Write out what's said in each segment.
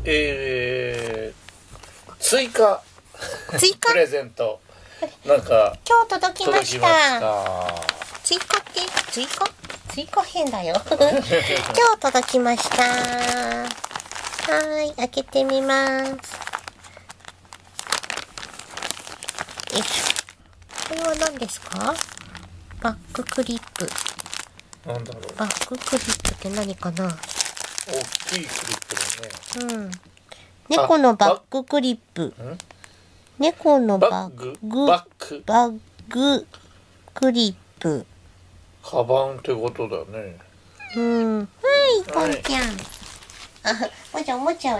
追加プレゼントなんか今日届きました。追加編だよ。今日届きました。はい、開けてみます。よいしょ。これは何ですか？バッククリップ。 なんだろう。 バッククリップって何かな？ 大きいクリップだね。 うん。猫のバッククリップ。猫のバッグクリップ。 カバンってことだね。 はい、ポンちゃん。もちゃん、おもちゃを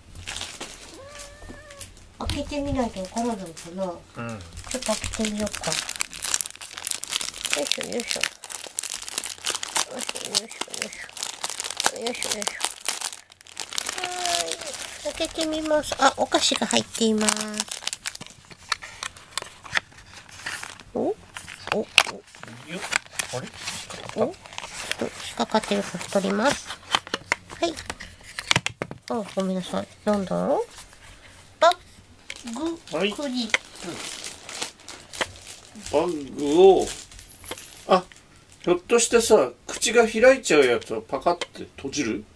開けてみないとわからないかな。ちょっと開けてみようか。よいしょよいしょ。よいしょよいしょよいしょ。よいしょよいしょ。開けてみます。あ、お菓子が入っています。 あれ？ 引っかかってるから取ります。はい。あ、ごめんなさい。なんだろう？バッグクリップ。 バッグを、あ、ひょっとしてさ、口が開いちゃうやつをパカって閉じる？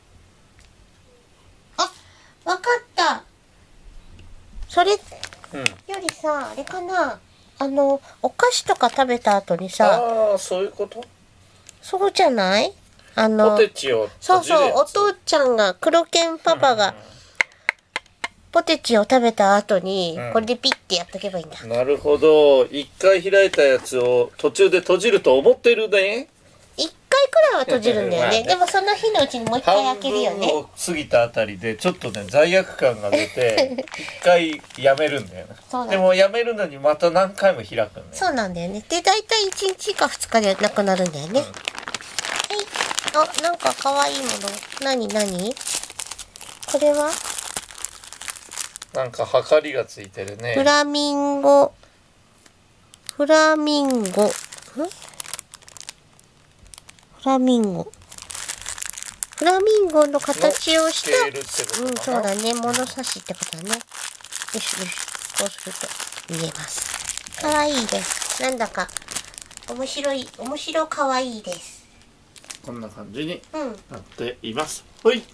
あ、わかった。それよりさ、あれかな。お菓子とか食べた後にさ。 ああ、そういうこと？ そうじゃない？ ポテチをそうそう、お父ちゃんが、黒犬パパが、ポテチを食べた後に、これでピッてやっとけばいいんだ。 なるほど。一回開いたやつを途中で閉じると思ってるね。 一回くらいは閉じるんだよね。でもその日のうちにもう一回開けるよね。 半分を過ぎたあたりでちょっとね罪悪感が出て一回やめるんだよな。でもやめるのにまた何回も開くんだよ。 そうなんだよね。で大体1日か2日でなくなるんだよね。はい。あ、なんか可愛いもの。何これはなんかはかりがついてるね。 フラミンゴフラミンゴの形をしたそうだね。物差しってことだね。よしよし。こうすると見えます。かわいいです。なんだか面白かわいいです。 こんな感じになっています。ほい。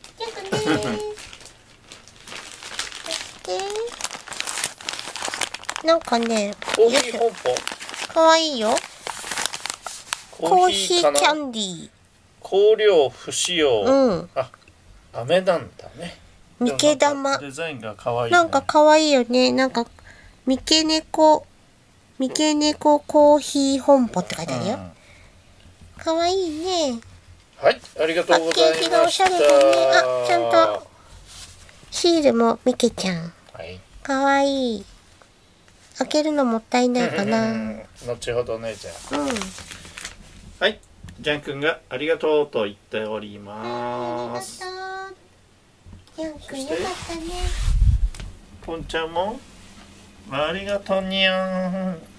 なんかね、 コーヒー本舗。 かわいいよ。コーヒーキャンディー。 香料不使用。あ、飴なんだね。 三毛玉。 デザインが可愛い。 なんか可愛いよね。なんか三毛猫コーヒー本舗って書いてあるよ。可愛いね。 はい、ありがとうございました。 パッケージがおしゃれだね。あ、ちゃんとシールもみけちゃん。可愛い。開けるのもったいないかな。 後ほどね、じゃあ。はい、ジャン君がありがとうと言っております。 ありがとう。ジャン君よかったね。 ポンちゃんもありがとうにゃん。